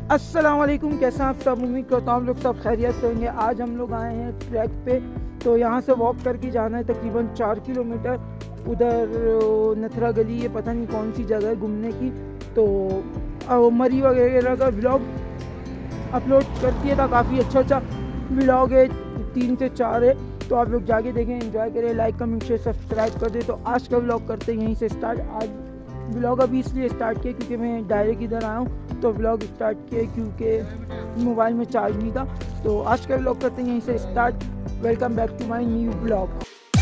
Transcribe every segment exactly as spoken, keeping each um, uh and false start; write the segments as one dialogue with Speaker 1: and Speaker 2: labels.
Speaker 1: अस्सलाम वालेकुम, कैसे हैं आप सब। उम्मीद करता हूँ हम लोग सब खैरियत से होंगे। आज हम लोग आए हैं ट्रैक पे, तो यहाँ से वॉक करके जाना है तकरीबन चार किलोमीटर। उधर नथरा गली, ये पता नहीं कौन सी जगह है घूमने की। तो मरी वगैरह का व्लॉग अपलोड करती है, था काफ़ी अच्छा अच्छा व्लॉग है, तीन से चार है। तो आप लोग जाके देखें, एंजॉय करें, लाइक कमेंट शेयर सब्सक्राइब कर दें। तो आज का व्लॉग करते हैं यहीं से स्टार्ट। आज व्लॉग अभी इसलिए स्टार्ट किया क्योंकि मैं डायरेक्ट इधर आया हूँ, तो व्लॉग स्टार्ट किया क्योंकि मोबाइल में चार्ज नहीं था। तो आज का व्लॉग करते हैं यहीं से start. Welcome back to my new vlog.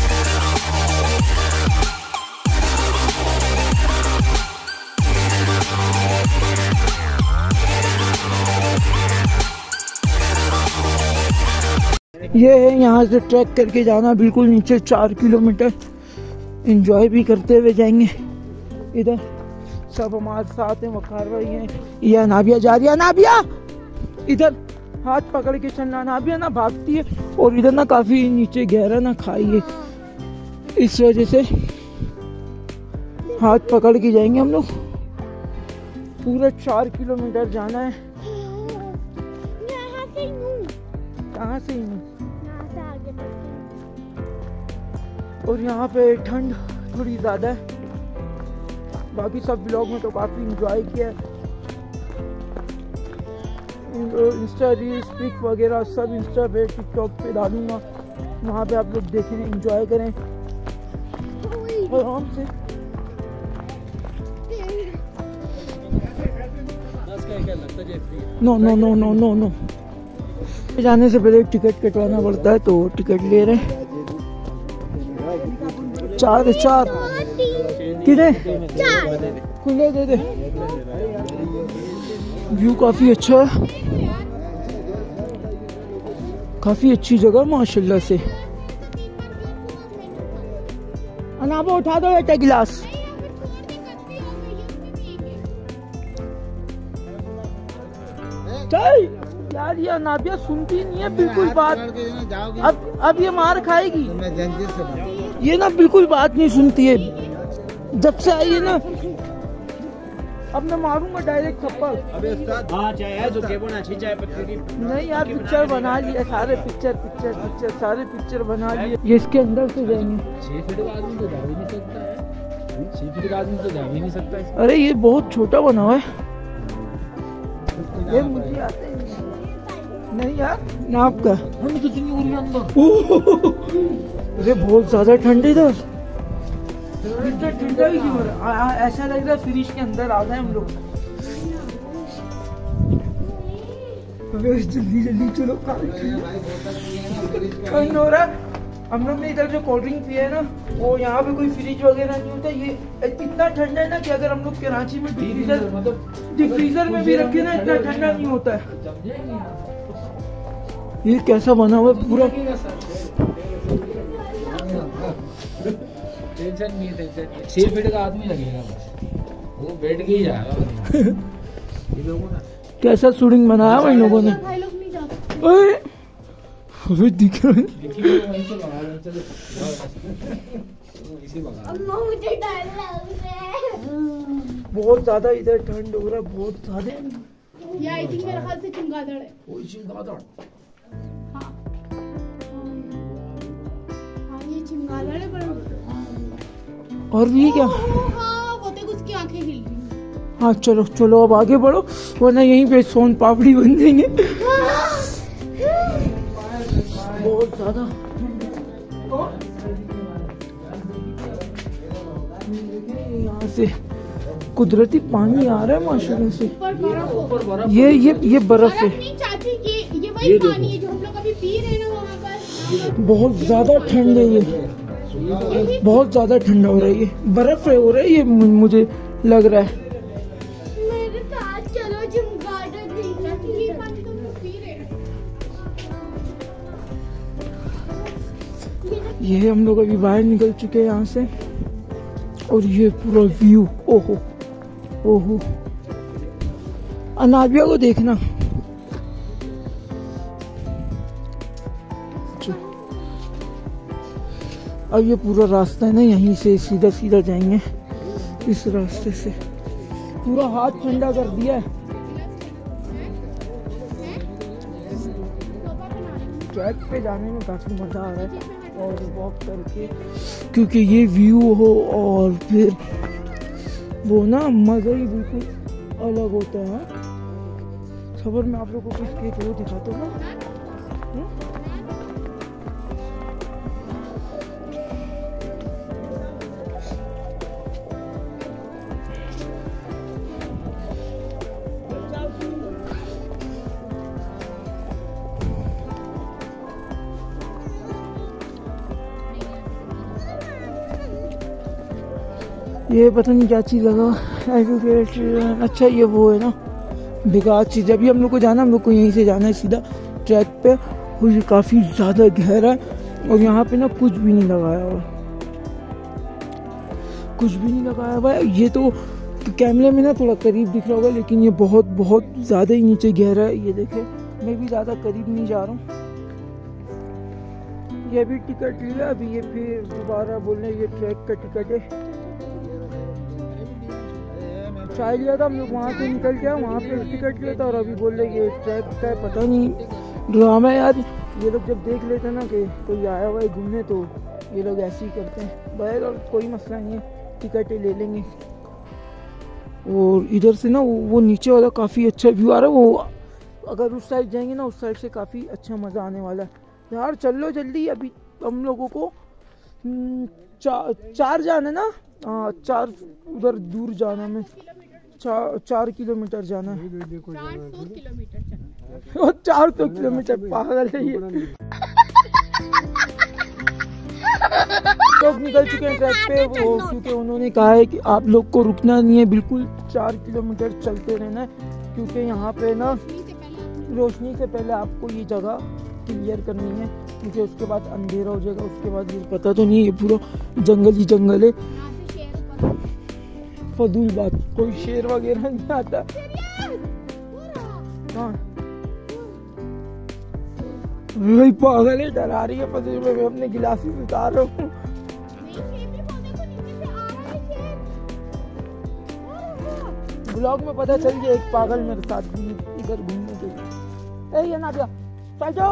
Speaker 1: ये है यहाँ से ट्रैक करके जाना, बिल्कुल नीचे चार किलोमीटर। एंजॉय भी करते हुए जाएंगे। इधर सब हमारे साथ हैं, वकार भाई हैं, या नाबिया जा रही है। नाबिया इधर हाथ पकड़ के चलना, नाबिया ना भागती है। और इधर ना काफी नीचे गहरा ना खाई है, इस वजह से हाथ पकड़ के जाएंगे हम लोग। पूरा चार किलोमीटर जाना है। कहाँ से ही और यहाँ पे ठंड थोड़ी ज़्यादा है। बाकी सब ब्लॉग में तो काफ़ी इंजॉय किया है। इंस्टा रील्स पिक वगैरह सब इंस्टा पे टिकटॉक पे डालूंगा, वहाँ पे आप लोग देखें, इंजॉय करें आराम से। No no no no no no जाने से पहले टिकट कटवाना पड़ता है, तो टिकट ले रहे हैं। चार चार कितने खुले दे दे। व्यू काफी अच्छा है, काफी अच्छी जगह माशाल्लाह से। अनाबा उठा दो बेटा गिलास। चल यार, ये नाबिया सुनती नहीं है बिल्कुल बात। अब अब ये मार खाएगी, ये ना बिल्कुल बात नहीं सुनती है जब से आई है ना। अब मैं मारूंगा डायरेक्ट थप्पड़। नहीं यार, पिक्चर बना लिया सारे, पिक्चर पिक्चर पिक्चर सारे पिक्चर बना लिए। ये इसके अंदर से जाएंगे। छह फीट का आदमी तो जा भी नहीं सकता है। छह फीट का आदमी तो जा भी नहीं सकता है। अरे ये बहुत छोटा बना हुआ है, ये मुझे आते हैं नहीं यार नाप का। हम तो अरे बहुत ज्यादा ठंड है इधर, ठंडा ही क्यों हो रहा है? ऐसा लग रहा है फ्रिज के अंदर आ गए हम लोग। जल्दी जल्दी चलो, ठंड हो रहा है। हम लोग ने इधर जो कोल्ड ड्रिंक पिया है ना, वो यहाँ पे कोई फ्रिज वगैरह नहीं होता। ये इतना ठंडा है ना कि अगर हम लोग कराची में डिफ्रीजर मतलब डिफ्रीजर में भी रखे ना, इतना ठंडा नहीं होता है। ये कैसा बना हुआ है पूरा। टेंशन नहीं है, छह फीट का आदमी लगेगा बस, वो बैठ के ही जाएगा। कैसा शूटिंग बनाया भाई लोगों ने। अरे दिख रहा है, बहुत ज्यादा इधर ठंड हो रहा है, बहुत ज्यादा।
Speaker 2: ये आई थिंक मेरे ख्याल से चमगादड़ है।
Speaker 1: वो चमगादड़,
Speaker 2: हाँ हाँ ये चमगादड़ है। पर
Speaker 1: और ये क्या,
Speaker 2: हाँ वो तक उसकी आंखें हिल रही हैं।
Speaker 1: हाँ चलो चलो अब आगे बढ़ो, वरना यहीं पे सोन पापड़ी बन जाएंगे। बहुत ज्यादा यहाँ से कुदरती पानी आ रहा है माशाल्लाह से। ये ये ये बर्फ है।
Speaker 2: चाची ये ये वही पानी है जो हम लोग अभी पी रहे हैं ना वहाँ पर। बहुत
Speaker 1: ज्यादा ठंड है, ये बहुत ज्यादा ठंडा हो रहा है। ये बर्फ है हो रहा है, ये मुझे लग रहा है।
Speaker 2: मेरे साथ चलो चमगादड़ देखना, ये पानी तो हम लोग पी रहे हैं।
Speaker 1: ये हम लोग अभी बाहर निकल चुके हैं यहाँ से, और ये पूरा व्यू, ओहो ओहो। अनाबिया को देखना। अब ये पूरा रास्ता है ना, यहीं से सीधा सीधा जाएंगे इस रास्ते से। पूरा हाथ ठंडा कर दिया है। ट्रैक पे जाने में काफ़ी मज़ा आ रहा है और वॉक करके, क्योंकि ये व्यू हो और फिर वो ना मज़ा ही बिल्कुल अलग होता है। खबर मैं आप लोगों को इसके वो दिखाता हूँ ना। ये पता नहीं क्या चीज़ लगा एजुकेट, अच्छा ये वो है ना बेकार चीज़। अभी हम लोग को जाना हम लोग को यहीं से जाना है सीधा ट्रैक पे, और ये काफ़ी ज़्यादा गहरा है और यहाँ पे ना कुछ भी नहीं लगाया हुआ, कुछ भी नहीं लगाया हुआ है। ये तो कैमरे में ना थोड़ा करीब दिख रहा होगा, लेकिन ये बहुत बहुत ज़्यादा ही नीचे गहरा है। ये देखे, मैं भी ज़्यादा करीब नहीं जा रहा हूँ। ये भी टिकट लिया, अभी ये फिर दोबारा बोल रहे ये ट्रैक का टिकट है। चाय लिया था हम लोग, वहाँ से निकल गया, वहाँ पे टिकट लिया था और अभी बोल रहे ये ट्रैक का है। पता नहीं ड्रामा है यार, ये लोग जब देख लेते हैं ना कि कोई आया हुआ है घूमने तो ये लोग ऐसे ही करते हैं। बहर और कोई मसला नहीं है, टिकट ले लेंगे। और इधर से ना वो, वो नीचे वाला काफ़ी अच्छा व्यू आ रहा है। वो अगर उस साइड जाएंगे ना उस साइड से काफ़ी अच्छा मज़ा आने वाला है। यार चल लो जल्दी, अभी हम लोगों को चा, चार जाना ना, हाँ चार उधर दूर जाना में चार चार किलोमीटर जाना है। और चार सौ किलोमीटर पागल है ये। लोग निकल चुके हैं ट्रैक पे वो, क्योंकि उन्होंने कहा है कि आप लोग को रुकना नहीं है, बिल्कुल चार किलोमीटर चलते रहना है, क्योंकि यहाँ पे ना रोशनी से पहले आपको ये जगह क्लियर करनी है, क्योंकि उसके बाद अंधेरा हो जाएगा। उसके बाद ये पता तो नहीं, ये पूरा जंगल ही जंगल है। फजूल बात, कोई शेर वगैरह नहीं आता। हाँ वही पागल है, डरा रही है फजूल में। मैं अपने गिलासेस उतार रहा हूँ। ब्लॉग में पता चल गया एक पागल मेरे साथ भी इधर घूमने के लिए। ए ये ना चल जाओ।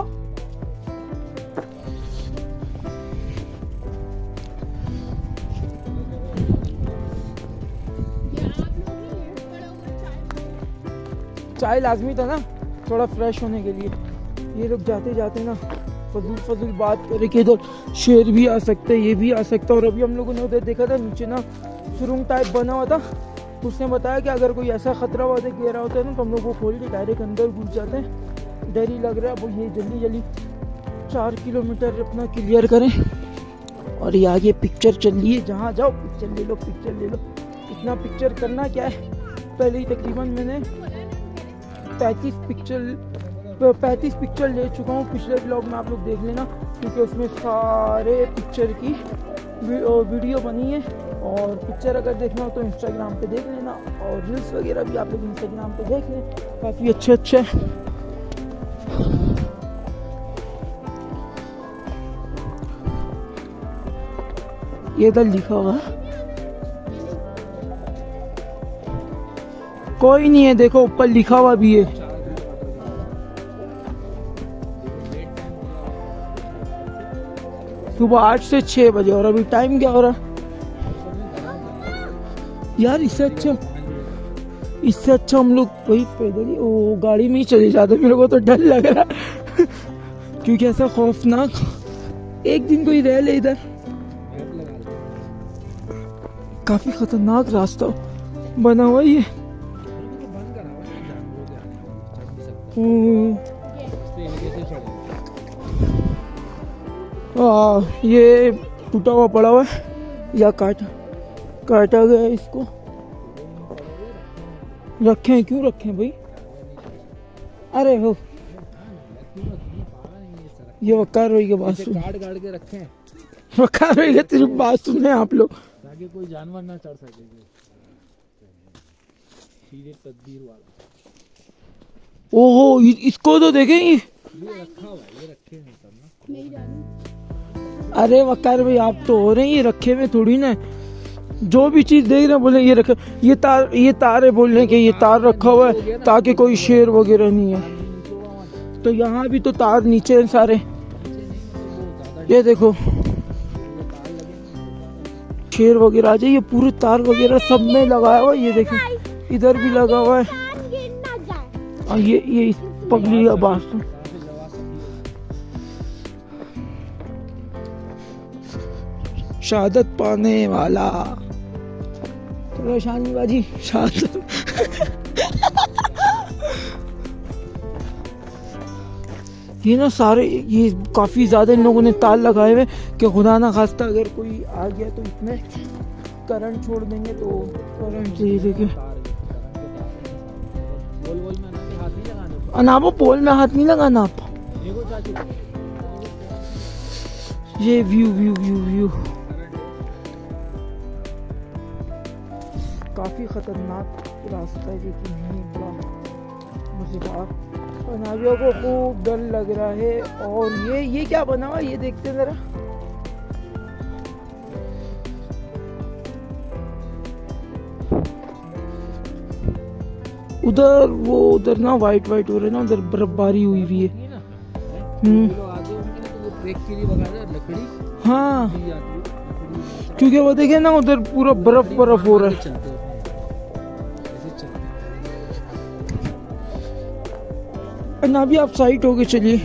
Speaker 1: चाय लाजमी था ना थोड़ा फ्रेश होने के लिए। ये लोग जाते जाते ना फजूल फजूल बात करे कि इधर शेर भी आ सकते हैं, ये भी आ सकता है। और अभी हम लोगों ने उधर देखा था नीचे ना सुरंग टाइप बना हुआ था, उसने बताया कि अगर कोई ऐसा खतरा वादा घेरा होता है ना तो हम लोग को खोल के डायरेक्ट अंदर घुस जाते हैं। डर ही लग रहा है। अब ये जल्दी जल्दी चार किलोमीटर अपना क्लियर करें। और ये आगे पिक्चर चल रही है, जहाँ जाओ पिक्चर ले लो पिक्चर ले लो। इतना पिक्चर करना क्या है, पहले ही तकरीबन मैंने पैंतीस पिक्चर पैंतीस पिक्चर ले चुका हूँ। पिछले ब्लॉग में आप लोग देख लेना, क्योंकि उसमें सारे पिक्चर की वीडियो बनी है। और पिक्चर अगर देखना हो तो इंस्टाग्राम पे देख लेना, और रील्स वगैरह भी आप लोग इंस्टाग्राम पे देख लें, काफ़ी अच्छे अच्छे। ये इधर लिखा हुआ है, कोई नहीं है, देखो ऊपर लिखा हुआ भी है। सुबह आठ से छह बजे और अभी टाइम क्या हो रहा है यार। इससे अच्छा इससे अच्छा हम लोग वही पैदल ही वो गाड़ी में ही चले जाते। मेरे को तो डर लग रहा है क्योंकि ऐसा खौफनाक एक दिन कोई रह ले इधर। काफी खतरनाक रास्ता बना हुआ ये। आ, ये टूटा हुआ पड़ा हुआ है या काटा काटा गया है। इसको रखें, क्यों रखें भाई? अरे हो ये वकार रोई के बात सुन, गाड़ गाड़ के रखें। वकार रोई के सिर्फ बात सुने आप लोग, ताकि कोई जानवर ना चढ़ सके। सीधे तदबीर वाला। ओहो इसको तो देखें, ये रखा हुआ है, ये रखे हैं सब ना। नहीं जानी। अरे वकार भाई आप तो हो रहे हैं, ये रखे हुए थोड़ी ना। जो भी चीज देख रहे हैं बोले ये रखे। ये तार ये तार बोल रहे हैं कि ये तार रखा हुआ है ताकि कोई शेर वगैरह नहीं है। तो यहाँ भी तो तार नीचे हैं सारे। ये देखो शेर वगैरह आ जाए, ये पूरे तार वगैरह सब में लगाया हुआ है। ये देखो इधर भी लगा हुआ है। और ये ये इस पगली आवाज तो शहादत पाने वाला तो शानी बाजी शहादत। ये ना सारे ये काफी ज्यादा इन लोगों ने तार लगाए हुए कि खुदा ना खास्ता अगर कोई आ गया तो इसमें करंट छोड़ देंगे तो करंट से। ये देखिए अनाबो पोल में हाथ नहीं लगाना आप। ये व्यू व्यू व्यू व्यू काफी खतरनाक रास्ता है, लेकिन नहीं बड़ा मजेदार। अनाबियों को खूब डर लग रहा है। और ये ये क्या बना हुआ ये देखते जरा। उधर वो उधर ना वाइट वाइट हो रहे ना, उधर बर्फबारी हुई हुई है। हम्म हाँ क्योंकि वो देखे ना उधर पूरा बर्फ बर्फ हो रहा है। ना भी आप साइड होके चलिए।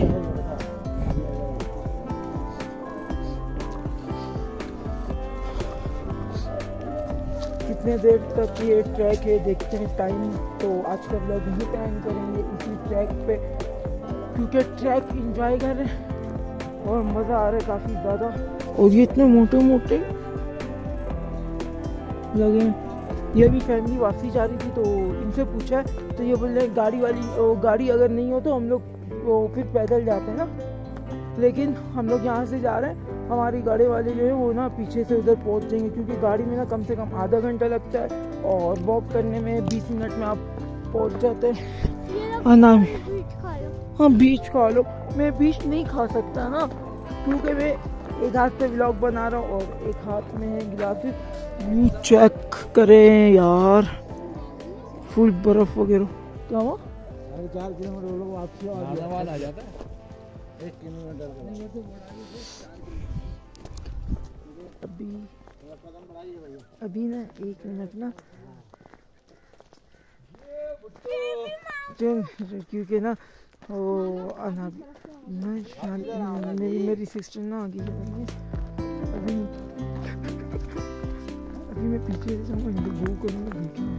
Speaker 1: कितने देर तक ये ट्रैक है देखते हैं टाइम। तो आज का व्लॉग यही प्लान करेंगे इसी ट्रैक पे, क्योंकि ट्रैक एंजॉय कर रहे हैं और मज़ा आ रहा है काफ़ी ज़्यादा। और ये इतने मोटे मोटे लगे। ये भी फैमिली वापसी जा रही थी तो इनसे पूछा है तो ये बोल रहे गाड़ी वाली गाड़ी अगर नहीं हो तो हम लोग वो फिर पैदल जाते हैं ना। लेकिन हम लोग यहाँ से जा रहे हैं, हमारी गाड़ी वाले जो है वो ना पीछे से उधर पहुँच जाएंगे, क्योंकि गाड़ी में ना कम से कम आधा घंटा लगता है और वॉक करने में बीस मिनट में आप पहुँच जाते हैं। हाँ ना हाँ बीच खा लो। मैं बीच नहीं खा सकता ना, क्योंकि मैं एक हाथ से व्लॉग बना रहा हूँ और एक हाथ में है गिलास। व्यू चेक करें यार, फुल बर्फ वगैरह। क्या हुआ? चार किलोमीटर आ जाता है एक किलोमीटर। अभी अभी ना एक मिनट ना, क्योंकि ना वो आना मैं मेरी मेरी सिस्टर ना आगे अभी अभी मैं पीछे से जाऊँगा, गो करूँगा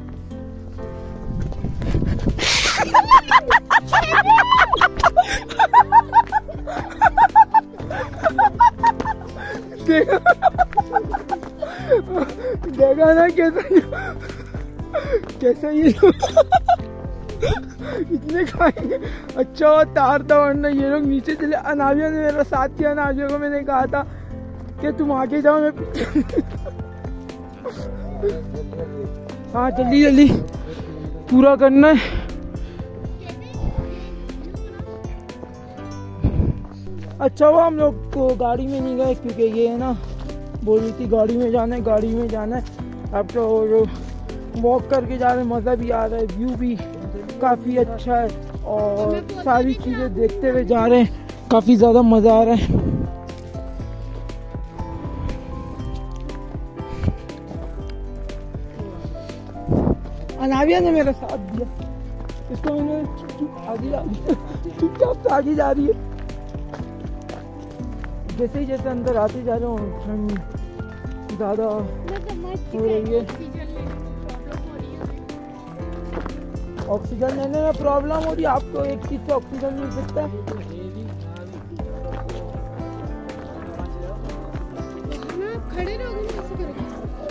Speaker 1: देखा ना कैसा कैसा ये इतने खाएंगे। अच्छा तार था वरना ये लोग नीचे चले। अनाविया ने मेरा साथ किया। अनाविया को मैंने कहा था कि तुम आगे जाओ मैं हाँ जल्दी जल्दी पूरा करना है। अच्छा वो हम लोग को गाड़ी में नहीं गए, क्योंकि ये है ना बोल रही थी गाड़ी में जाना है गाड़ी में जाना है। अब तो वॉक करके जा रहे हैं, मज़ा भी आ रहा है, व्यू भी काफ़ी अच्छा है और सारी चीज़ें देखते हुए जा रहे हैं, काफ़ी ज़्यादा मज़ा आ रहा है। अनाविया ने मेरा साथ दिया, इसको मैंने चुप आगे जा चुपचाप से आगे जा रही है। जैसे ही जैसे अंदर आते जा रहे हो ठंड ज़्यादा हो रही है। ऑक्सीजन लेने में प्रॉब्लम हो रही है आपको। एक चीज से ऑक्सीजन मिल सकता है।
Speaker 2: खड़े रहोगे कैसे करोगे?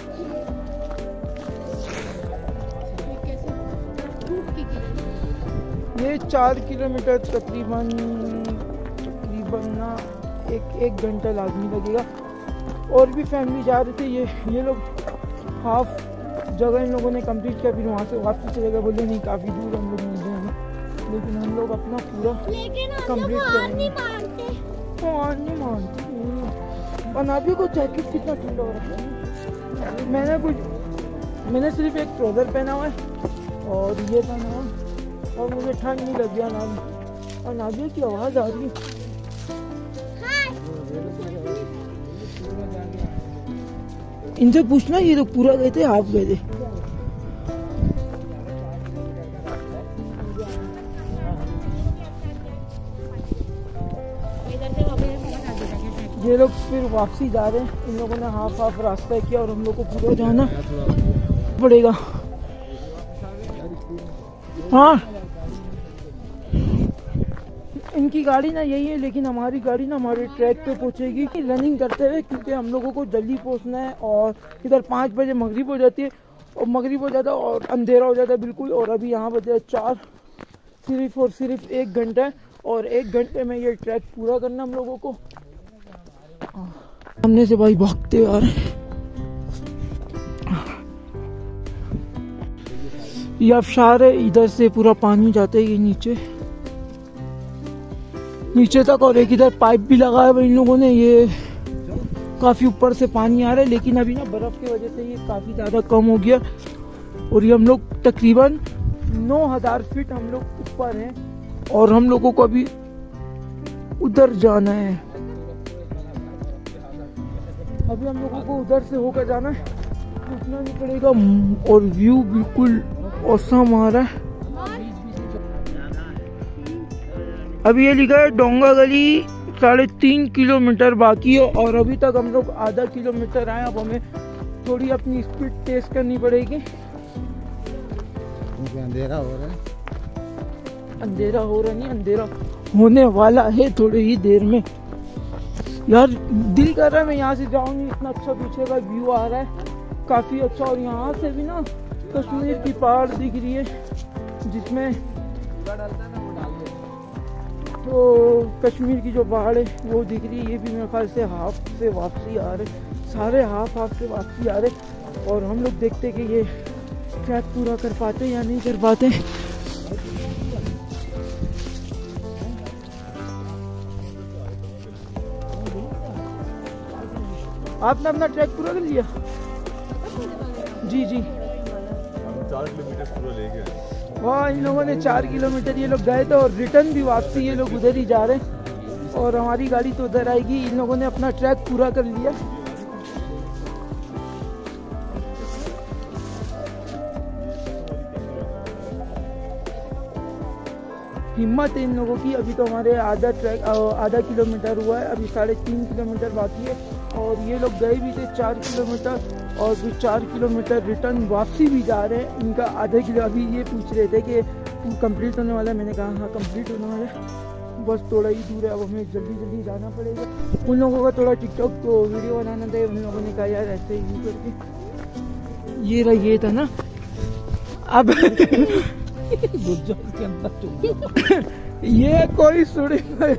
Speaker 1: ये चार किलोमीटर तकरीबन तकरीबन ना एक एक घंटा लाजमी लगेगा। और भी फैमिली जा रहे थे। ये ये लोग हाफ जगह इन लोगों ने कंप्लीट किया, फिर वहाँ से वापस चले गए। बोले नहीं काफ़ी दूर हम लोग नहीं जाएंगे, लेकिन हम लोग अपना पूरा कंप्लीट करेंगे। हार नहीं मानते। अनाबियों को जैकेट कितना ठंडा हो रहा है। मैंने कुछ मैंने सिर्फ एक ट्राउज़र पहना हुआ है और ये पहना हुआ है और मुझे ठंड नहीं लगी। अनाबियों की आवाज़ आ रही है। इनसे पूछना, ये तो पूरा गए थे, हाफ गए थे। ये लोग फिर वापसी जा रहे हैं, इन लोगों ने हाफ हाफ रास्ता किया और हम लोग को पूरा जाना पड़ेगा। हाँ, इनकी गाड़ी ना यही है, लेकिन हमारी गाड़ी ना हमारे ट्रैक पे पहुंचेगी रनिंग करते हुए, क्योंकि हम लोगों को जल्दी पहुंचना है। और इधर पाँच बजे मगरिब हो जाती है और मगरिब हो जाता है और अंधेरा हो जाता है बिल्कुल। और अभी यहाँ बजे चार, सिर्फ और सिर्फ एक घंटा है और एक घंटे में ये ट्रैक पूरा करना हम लोगों को। सामने से भाई भागते आ रहे हैं। ये अफशार है, इधर से पूरा पानी जाता है ये नीचे नीचे तक, और एक इधर पाइप भी लगा है इन लोगों ने। ये काफी ऊपर से पानी आ रहा है, लेकिन अभी ना बर्फ की वजह से ये काफी ज्यादा कम हो गया। और ये हम लोग तकरीबन नौ हजार फीट हम लोग ऊपर हैं और हम लोगों को अभी उधर जाना है। अभी हम लोगों को उधर से होकर जाना है, रुकना नहीं पड़ेगा। और व्यू बिल्कुल औसम आ रहा है। अभी ये लिखा है डोंगा गली साढ़े तीन किलोमीटर बाकी है और अभी तक हम लोग आधा किलोमीटर आए। अब हमें थोड़ी अपनी स्पीड टेस्ट करनी पड़ेगी।
Speaker 3: अंधेरा हो रहा है।
Speaker 1: अंधेरा हो रहा नहीं, अंधेरा होने वाला है थोड़ी ही देर में। यार दिल कर रहा है मैं यहाँ से जाऊँ, इतना अच्छा पीछे का व्यू आ रहा है काफी अच्छा। और यहाँ से भी ना कश्मीर की पहाड़ दिख रही है, जिसमें तो कश्मीर की जो पहाड़ है वो दिख रही है। ये भी मेरे ख्याल से हाफ से वापसी आ रहे, सारे हाफ हाफ से वापसी आ रहे। और हम लोग देखते कि ये ट्रैक पूरा कर पाते या नहीं कर पाते। आपने अपना ट्रैक पूरा कर लिया? जी जी,
Speaker 3: चार किलोमीटर पूरा ले गए।
Speaker 1: वहाँ इन लोगों ने चार किलोमीटर ये लोग गए थे और रिटर्न भी वापसी ये लोग उधर ही जा रहे हैं। और हमारी गाड़ी तो उधर आएगी। इन लोगों ने अपना ट्रैक पूरा कर लिया। हिम्मत है इन लोगों की। अभी तो हमारे आधा ट्रैक आधा किलोमीटर हुआ है, अभी साढ़े तीन किलोमीटर बाकी है। और ये लोग गए भी थे चार किलोमीटर और फिर चार किलोमीटर रिटर्न वापसी भी जा रहे हैं। इनका आधा किलो अभी ये पूछ रहे थे कि कंप्लीट होने वाला है। मैंने कहा हाँ कंप्लीट होने वाला है, बस थोड़ा ही दूर है, अब हमें जल्दी जल्दी जाना पड़ेगा। उन लोगों का थोड़ा टिकटॉक तो वीडियो बनाना था, उन लोगों ने कहा यार ऐसे ही करके। ये रहा, ये था ना अब ये कोई सुड़ी।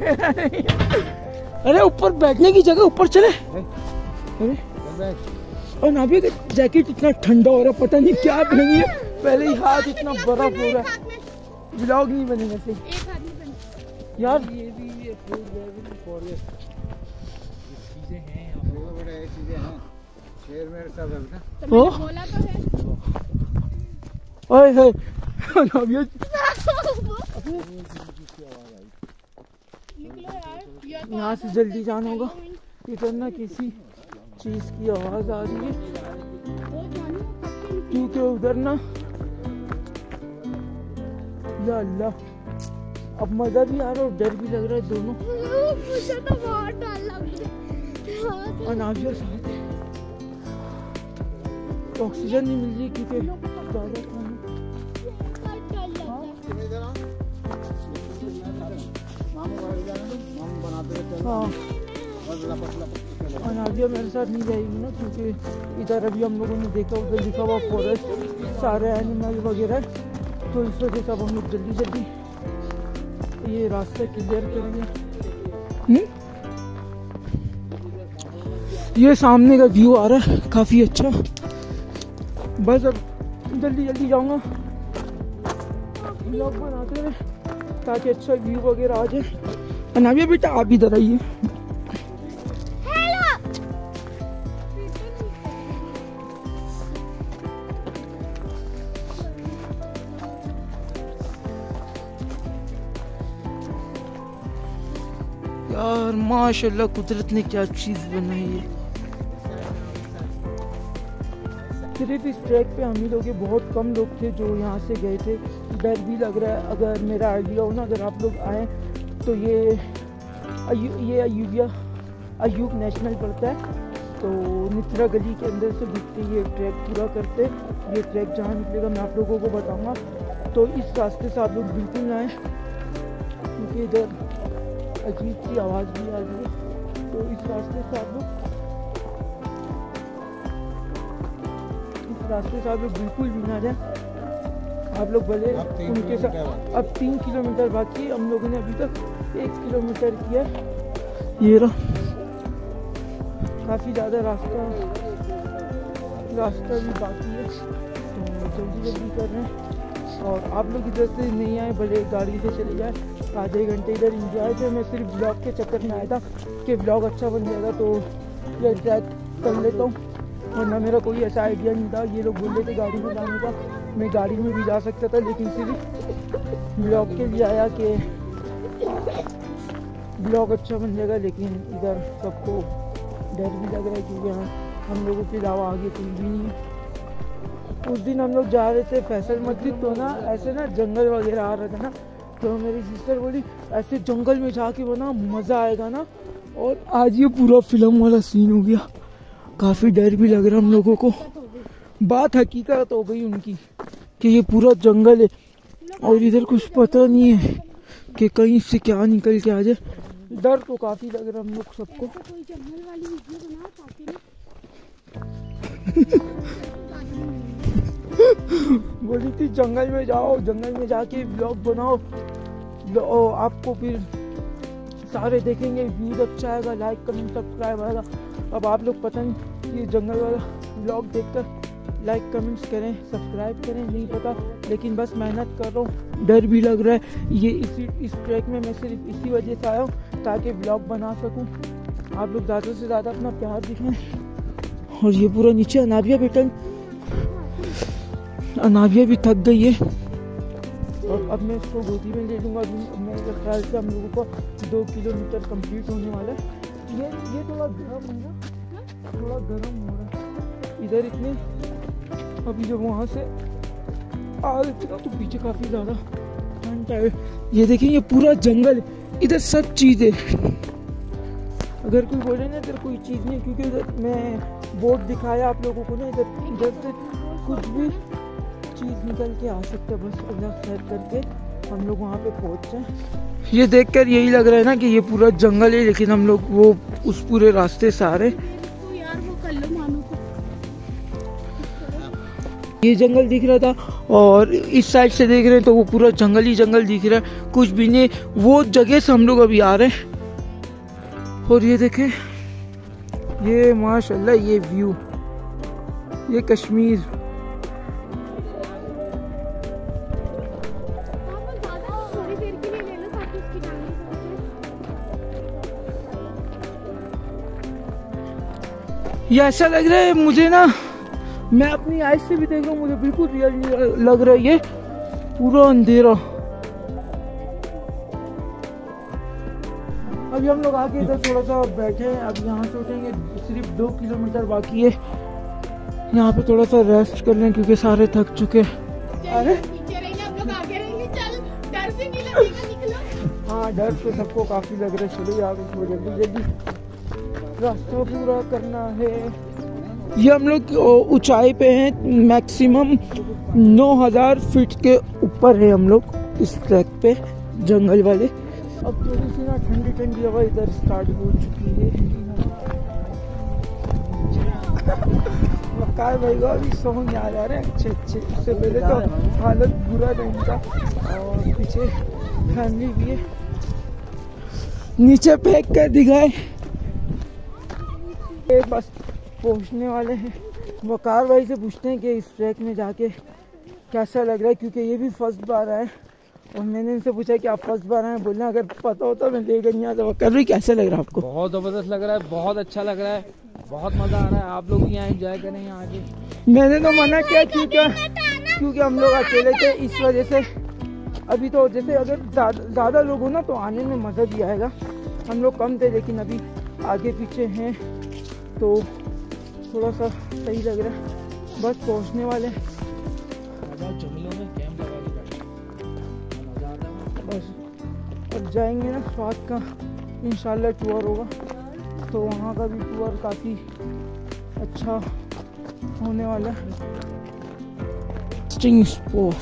Speaker 1: अरे ऊपर बैठने की जगह, ऊपर चले। अरे और ना भी जैकेट इतना ठंडा हो रहा, पता नहीं क्या पहनी है। पहले ही हाथ इतना बर्फ हो रहा है, व्लॉग नहीं बनेगा सही यार। ये भी ये चीजें हैं, बड़े चीजें हैं, शेर मेरे सब है ना। ओए ओए यहाँ से जल्दी जाना होगा। इधर ना किसी चीज की आवाज आ रही है, क्योंकि उधर ना या अल्लाह अब मजा भी आ रहा है और डर भी लग रहा है दोनों। मुझे तो बहुत डर लग रहा है। नावियर साथ ऑक्सीजन नहीं मिल रही क्योंकि ज्यादा हाँ। और नादिया मेरे साथ नहीं जाएगी ना, क्योंकि इधर अभी हम लोगों ने देखा उधर लिखा हुआ फॉरेस्ट, सारे एनिमल वगैरह, तो इस वजह से अब हम लोग जल्दी जल्दी ये रास्ता क्लियर करेंगे। ये सामने का व्यू आ रहा है काफ़ी अच्छा। बस अब जल्दी जल्दी जाऊँगा, ब्लॉग बनाते रहे ताकि अच्छा व्यू वगैरह आ जाए। अनाविया बेटा आप इधर आइए। यार माशाल्लाह कुदरत ने क्या चीज बनाई है। सिर्फ इस ट्रैक पे हम ही लोग, ये बहुत कम लोग थे जो यहाँ से गए थे। डर भी लग रहा है, अगर मेरा आइडिया हो ना, अगर आप लोग आएँ तो ये अयू ये अयूबिया अयूब नेशनल पड़ता है, तो नित्रा गली के अंदर से घुस के ये ट्रैक पूरा करते। ये ट्रैक जहाँ निकलेगा मैं आप लोगों को बताऊँगा, तो इस रास्ते से आप लोग बिल्कुल ना आएँ, क्योंकि इधर अजीब सी आवाज़ भी आ रही है। तो इस रास्ते से आप लोग इस रास्ते से आप लोग बिल्कुल भी ना जाए। आप लोग भले उनके साथ। अब तीन किलोमीटर बाकी, हम लोगों ने अभी तक एक किलोमीटर किया। ये रहा, काफ़ी ज़्यादा रास्ता रास्ता भी बाकी है, तो जल्दी जल्दी कर रहे हैं। और आप लोग इधर से नहीं आए, भले गाड़ी से चले जाए, आधे घंटे इधर इंजॉय थे। मैं सिर्फ ब्लॉग के चक्कर में आया था कि ब्लॉग अच्छा बन जाएगा तो ये ट्रैक कर लेता हूँ, वरना मेरा कोई ऐसा आइडिया नहीं था। ये लोग बोल रहे थे गाड़ी में जाने का, मैं गाड़ी में भी जा सकता था, लेकिन सिर्फ ब्लॉग के लिए आया कि ब्लॉग अच्छा बन जाएगा। लेकिन इधर सबको डर भी लग रहा है, क्योंकि यहाँ हम लोगों के अलावा आगे कोई भी नहीं है। उस दिन हम लोग जा रहे थे फैसल मस्जिद, तो ना ऐसे ना जंगल वगैरह आ रहा था ना, तो मेरी सिस्टर बोली ऐसे जंगल में जाके बना मज़ा आएगा ना। और आज ये पूरा फिल्म वाला सीन हो गया, काफ़ी डर भी लग रहा हम लोगों को। बात हकीकत हो गई उनकी कि ये पूरा जंगल है और इधर कुछ पता नहीं है कि कहीं से क्या निकल के आ जाए। डर तो काफ़ी लग रहा हम लोग सबको।
Speaker 2: कोई जंगल वाली वीडियो बना ताकि
Speaker 1: बोली थी जंगल में जाओ, जंगल में जाके ब्लॉग बनाओ, आपको फिर सारे देखेंगे, व्यूज अच्छा आएगा, लाइक कमेंट सब्सक्राइब आएगा। अब आप लोग पता नहीं ये जंगल वाला ब्लॉग देखकर लाइक कमेंट्स करें, सब्सक्राइब करें, नहीं पता, लेकिन बस मेहनत कर रहा हूँ। डर भी लग रहा है। ये इसी इस ट्रैक में मैं सिर्फ इसी वजह से आया हूँ ताकि ब्लॉग बना सकूँ, आप लोग ज़्यादा से ज़्यादा अपना प्यार दिखाएं। और ये पूरा नीचे अनाबिया बेटन, अनाबिया भी थक गई है और अब मैं इसको गोदी में ले लूँगा। मेरे ख्याल से हम लोगों को दो किलोमीटर कंप्लीट होने वाला है। ये ये थोड़ा गर्म है ना, थोड़ा गर्म हो रहा है इधर इतने। अभी जब वहाँ से आ रहे थे ना तो पीछे काफ़ी ज़्यादा ठंड है। ये देखिए ये पूरा जंगल, इधर सब चीज़ है। अगर कोई बोले ना इधर कोई चीज़ नहीं, क्योंकि इधर मैं बोर्ड दिखाया आप लोगों को ना, इधर इधर से कुछ भी चीज़ निकल के आ सकता है। बस अल्लाह खैर करके हम लोग वहाँ पे पहुँच जाए। ये देखकर यही लग रहा है ना कि ये पूरा जंगल है, लेकिन हम लोग वो उस पूरे रास्ते से आ रहे।
Speaker 2: तो यार वो कर लो मानो को।
Speaker 1: ये जंगल दिख रहा था और इस साइड से देख रहे हैं तो वो पूरा जंगल ही जंगल दिख रहा है, कुछ भी नहीं। वो जगह से हम लोग अभी आ रहे हैं। और ये देखें, ये माशाल्लाह ये व्यू, ये कश्मीर। ये ऐसा लग रहा है मुझे ना, मैं अपनी आइज से भी देख रहा हूँ, मुझे बिल्कुल रियल नहीं लग रहा है। ये पूरा अंधेरा। अभी हम लोग आके इधर थोड़ा सा बैठे हैं, अब यहाँ से उठेंगे। सिर्फ दो किलोमीटर बाकी है, यहाँ पे थोड़ा सा रेस्ट कर लें क्योंकि सारे थक चुके हैं। अरे हाँ, डर तो सबको काफी लग रहा है। चलो यार जल्दी जल्दी रास्ता पूरा करना है। ये हम लोग ऊंचाई पे हैं, मैक्सिमम नौ हज़ार फीट के ऊपर है हम लोग इस ट्रैक पे, जंगल वाले। अब थोड़ी सी ना ठंडी ठंडी हवा इधर स्टार्ट हो चुकी है। वकार भाई को अभी सॉन्ग याद आ रहे हैं अच्छे अच्छे। इससे पहले तो हालत बुरा था इनका, और पीछे फैमिली भी है। नीचे फेंक कर दिखाए, बस पहुंचने वाले हैं। वकार भाई से पूछते हैं कि इस ट्रैक में जाके कैसा लग रहा है, क्योंकि ये भी फर्स्ट बार आए। और मैंने इनसे पूछा कि आप फर्स्ट बार आए, बोलना अगर पता होता मैं लेकर नहीं आता। वकार भाई कैसा लग रहा है आपको?
Speaker 4: बहुत ज़बरदस्त लग रहा है, बहुत अच्छा लग रहा है, बहुत मज़ा आ रहा है। आप लोग भी यहाँ एंजॉय करें यहाँ आके।
Speaker 1: मैंने तो मना किया क्योंकि क्योंकि हम लोग अकेले थे, इस वजह से। अभी तो जैसे अगर ज़्यादा लोग हो ना तो आने में मज़ा भी आएगा। हम लोग कम थे, लेकिन अभी आगे पीछे हैं तो थोड़ा सा सही लग रहा है। बस पहुंचने वाले हैं।
Speaker 4: जंगलों में कैंप लगा के बैठे, मजा आता है।
Speaker 1: बस अब जाएंगे ना, स्वाद का इंशाल्लाह टूर होगा, तो वहाँ का भी टूर काफ़ी अच्छा होने वाला है। स्टिंग स्पोर्ट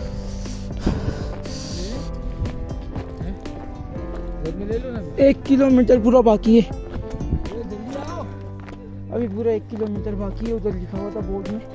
Speaker 4: ले लो ना,
Speaker 1: एक किलोमीटर पूरा बाकी है,
Speaker 4: जल्दी आओ।
Speaker 1: अभी पूरा एक किलोमीटर बाकी है। उधर लिखा हुआ था बोर्ड में।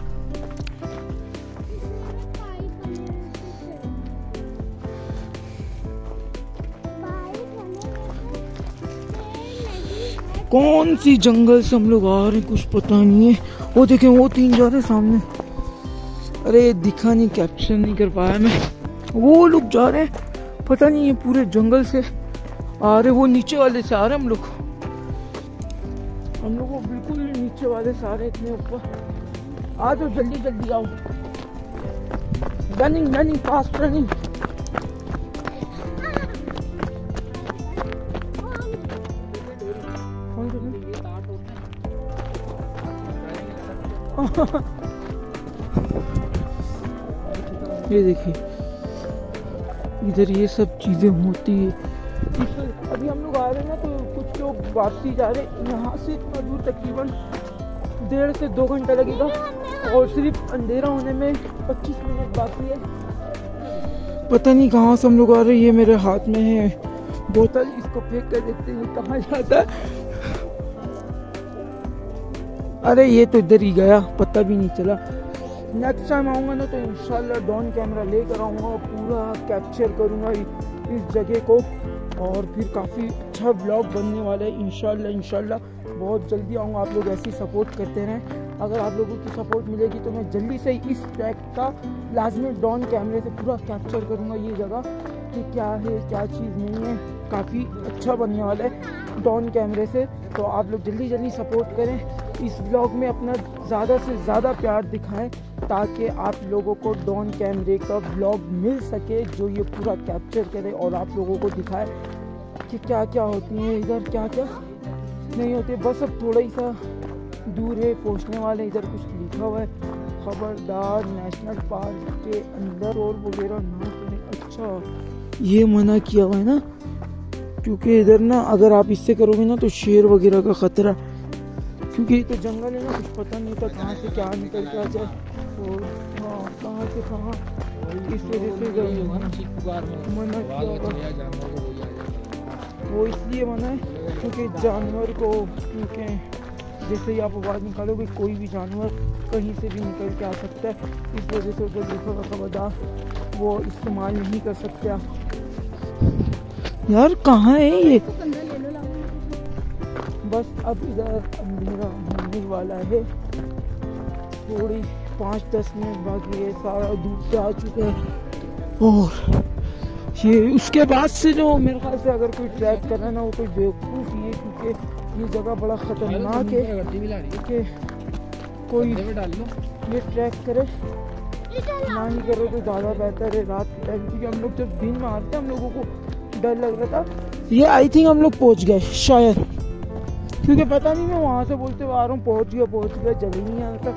Speaker 1: कौन सी जंगल से हम लोग आ रहे हैं कुछ पता नहीं है। वो देखें, वो तीन जा रहे हैं सामने। अरे दिखा नहीं, कैप्चर नहीं कर पाया मैं। वो लोग जा रहे हैं, पता नहीं, ये पूरे जंगल से आ रहे। वो नीचे वाले से आ रहे हैं हम लोग। हम लोग वो बिल्कुल नीचे वाले से आ रहे हैं, इतने ऊपर। आ जाओ, जल्दी जल्दी आओ। Running running fast running. ये देखिए, इधर ये सब चीजें होती है। अभी हम लोग आ रहे हैं ना, तो कुछ लोग वापसी जा रहे हैं। यहाँ से इतना दूर तकरीबन डेढ़ से दो घंटा लगेगा, और सिर्फ अंधेरा होने में पच्चीस मिनट बाकी है। पता नहीं कहाँ से हम लोग आ रहे हैं। ये मेरे हाथ में है बोतल, इसको फेंक कर देखते हैं कहाँ जाता है। अरे ये तो इधर ही गया, पता भी नहीं चला। नेक्स्ट टाइम आऊँगा ना, तो इंशाल्लाह ड्रोन कैमरा लेकर आऊँगा, पूरा कैप्चर करूँगा इस जगह को, और फिर काफ़ी अच्छा ब्लॉग बनने वाला है इंशाल्लाह। इंशाल्लाह बहुत जल्दी आऊँगा। आप लोग ऐसी सपोर्ट करते रहें। अगर आप लोगों की सपोर्ट मिलेगी तो मैं जल्दी से इस ट्रैक का लाजमी ड्रोन कैमरे से पूरा कैप्चर करूँगा, ये जगह कि क्या है क्या चीज़ नहीं है। काफ़ी अच्छा बनने वाला है ड्रोन कैमरे से। तो आप लोग जल्दी जल्दी सपोर्ट करें, इस ब्लॉग में अपना ज़्यादा से ज़्यादा प्यार दिखाएं, ताकि आप लोगों को ड्रोन कैमरे का ब्लॉग मिल सके, जो ये पूरा कैप्चर करे और आप लोगों को दिखाए कि क्या क्या होती है इधर, क्या क्या नहीं होते। बस अब थोड़ा ही सा दूर है, पहुंचने वाले। इधर कुछ लिखा हुआ है, खबरदार नेशनल पार्क के अंदर और वगैरह ना करें। अच्छा, ये मना किया हुआ है ना, क्योंकि इधर ना अगर आप इससे करोगे ना तो शेर वगैरह का खतरा, क्योंकि ये तो जंगल है ना, कुछ पता नहीं था कहाँ से क्या निकल के आ जाए। तो हाँ, कहाँ से कहाँ, इस वजह से मना किया हुआ। वो इसलिए मना है क्योंकि जानवर को, क्योंकि जैसे ही आप आवाज़ निकालोगे कोई भी जानवर कहीं से भी निकल के आ सकता है। इस वजह से उधर लिखा हुआ खबरदार, वो इस्तेमाल नहीं कर सकते आप। यार कहाँ है ये? बस अब इधर अंधेरा होने वाला है, थोड़ी पाँच दस मिनट बाकी है, सारा दूर से आ चुके हैं। और ये उसके बाद से जो मेरे ख्याल से अगर कोई ट्रैक कर रहा है ना, वो कोई बेवकूफ़ ही है, क्योंकि ये जगह बड़ा ख़तरनाक है कि कोई ये ट्रैक करे ना ही करे तो ज़्यादा बेहतर है रात के टाइम। क्योंकि हम लोग जब दिन में आते हैं हम लोगों को डर लग रहा था। ये आई थिंक हम लोग पहुँच गए शायद, क्योंकि पता नहीं, मैं वहाँ से बोलते हुए आ रहा हूँ पहुँच गया पहुँच गया जल ही नहीं आता।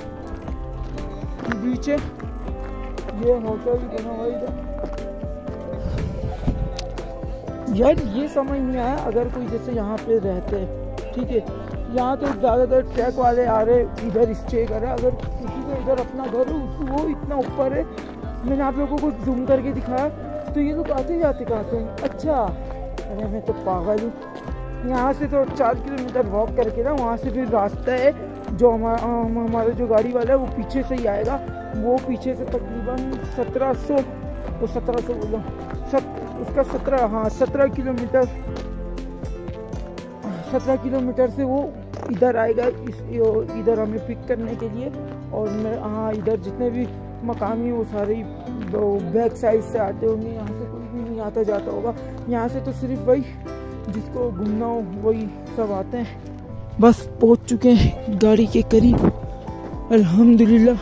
Speaker 1: पीछे ये होटल बना हुआ इधर। यार ये समझ नहीं आया, अगर कोई जैसे यहाँ पे रहते हैं, ठीक है, यहाँ तो ज़्यादातर ट्रैक वाले आ रहे इधर स्टे कर रहे हैं। अगर किसी को इधर अपना घर है, वो इतना ऊपर है, मैंने आप लोगों को जूम करके दिखाया, तो ये लोग आते जाते कहाँ से? अच्छा, अरे मैं तो पागल हूँ। यहाँ से तो चार किलोमीटर वॉक करके ना, वहाँ से फिर रास्ता है जो हमारा हमारा जो गाड़ी वाला है वो पीछे से ही आएगा। वो पीछे से तकरीबन सत्रह सौ तो सत्रह सौ बोलो सत उसका सत्रह हाँ सत्रह किलोमीटर सत्रह किलोमीटर से वो इधर आएगा, इस इधर हमें पिक करने के लिए। और मैं हाँ, इधर जितने भी मकामी वो सारे बैक साइड से आते होंगे, यहाँ से कोई भी नहीं आता जाता होगा। यहाँ से तो सिर्फ वही जिसको घूमना हो वही सब आते हैं। बस पहुँच चुके हैं गाड़ी के करीब, अल्हम्दुलिल्लाह।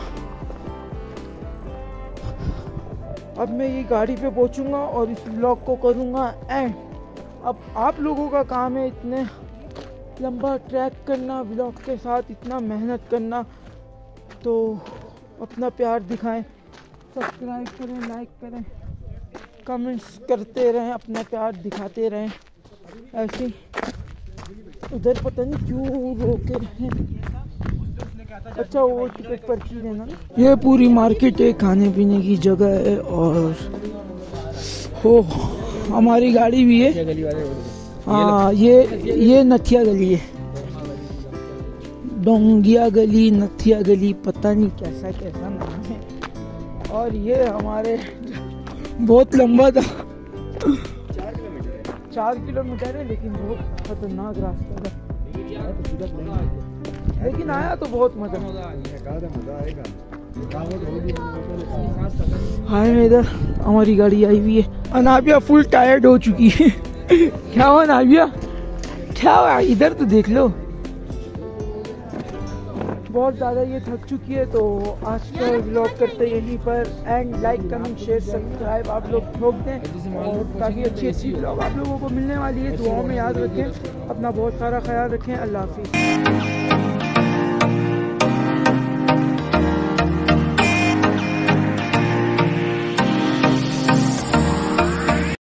Speaker 1: अब मैं ये गाड़ी पे पहुँचूँगा और इस ब्लॉग को करूँगा एंड। अब आप लोगों का काम है इतने लंबा ट्रैक करना, ब्लॉग के साथ इतना मेहनत करना। तो अपना प्यार दिखाएं, सब्सक्राइब करें, लाइक करें, कमेंट्स करते रहें, अपना प्यार दिखाते रहें। ऐसे उधर पता नहीं क्यों रोके रहे हैं। अच्छा वो टिकट पर्ची देना। ये पूरी मार्केट है, खाने पीने की जगह है और हो हमारी गाड़ी भी है। हाँ ये ये नथिया गली है, डोंगिया गली, नथिया गली, पता नहीं कैसा कैसा नाम है। और ये हमारे बहुत लंबा था, चार किलोमीटर है लेकिन बहुत खतरनाक रास्ता था, लेकिन आया तो बहुत मजा हाय। में इधर हमारी गाड़ी आई हुई है। अनाबिया फुल टायर्ड हो चुकी है। क्या हुआ अनाबिया, क्या हुआ? इधर तो देख लो, बहुत ज़्यादा ये थक चुकी है। तो आज का व्लॉग करते हैं यहीं पर end. Like comment share subscribe आप लोग ठोक दें और ताकि अच्छी अच्छी व्लॉग आप लोगों को मिलने वाली है। दुआओं में याद रखें, अपना बहुत सारा ख्याल रखें। अल्लाह हाफिज़।